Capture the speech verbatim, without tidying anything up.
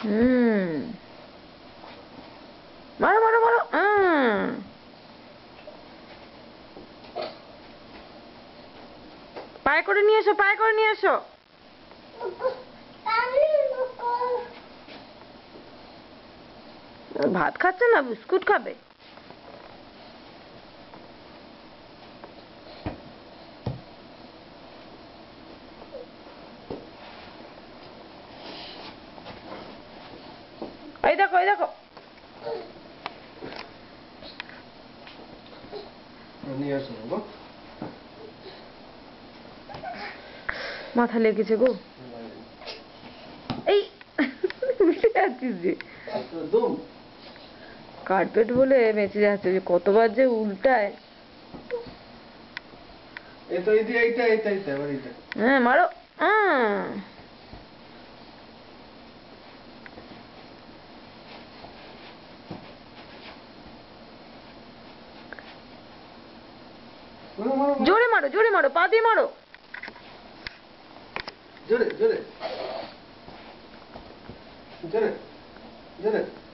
হুম মারো মারো মারো। পায়ে করে নিয়ে এসো, পায়ে করে নিয়ে এসো। ভাত খাচ্ছে না, বিস্কুট খাবে। এই দেখো এই দেখো মাথা লেগেছে গো। এই উল্টে যাচ্ছিস যে, কার্পেট বলে বেঁচে যাচ্ছে, যে কতবার যে উল্টায়। হ্যাঁ মারো। জোরে মারো জোরে মারো, পা দিয়ে মারো। জোরে জোরে জোরে জোরে